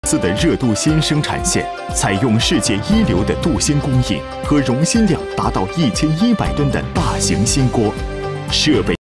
司的热镀锌生产线采用世界一流的镀锌工艺和熔芯量达到1100吨的大型锌锅，设备。